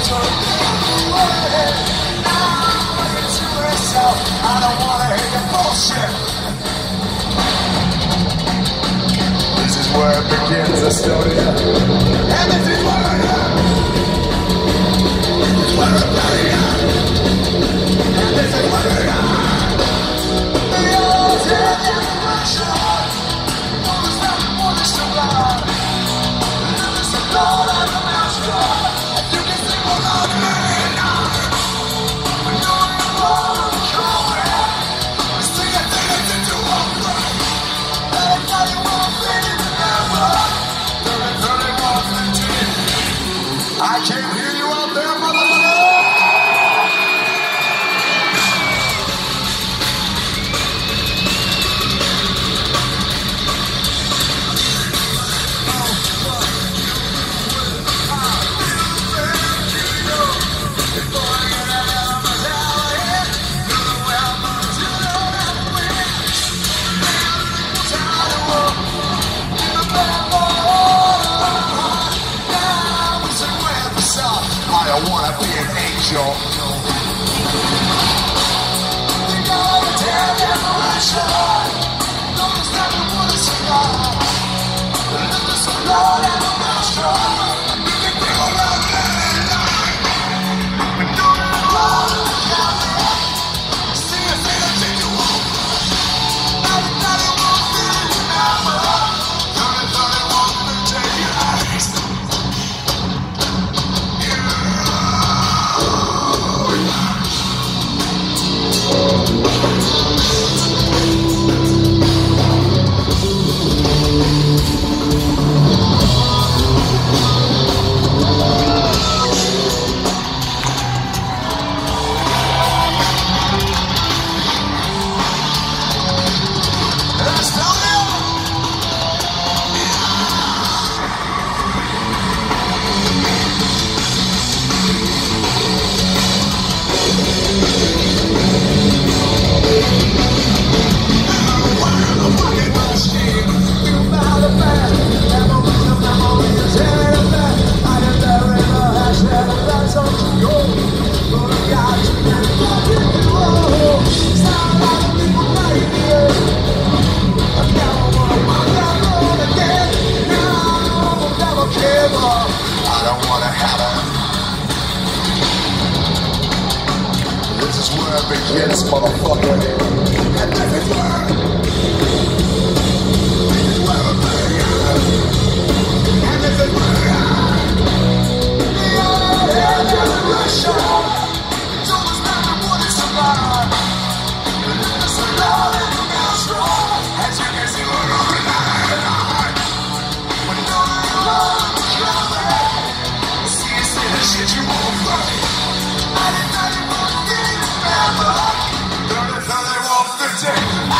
I don't wanna hear your bullshit. This is where it begins, Estonia. And this is where it ends. This is where it begins. And this is where it ends. The old generation. All the stuff for the sugar. This is all of the master. And you can sing along with me. I can't hear you out there, motherfucker! I don't wanna be an angel. You gotta tell generation. Don't stop and put a cigar. Let the sun blow down the master. You can bring around midnight. And do it all in the county. See a thing that take you over. Everybody won't feel it, remember. 30, 31, 50 years. This is where it begins, motherfucker. And this is where it begins. And this is where it ends. The old generation. It's always better when it's survive. It's a lot in the maelstrom. As you can see, we're on the night. When you're alone, you're coming. See the shit you won't fight. I didn't know you won't get it. 30, 31, 50.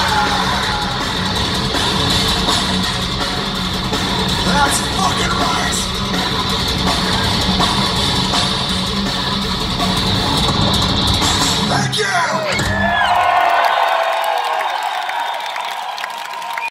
That's fucking right. Thank you.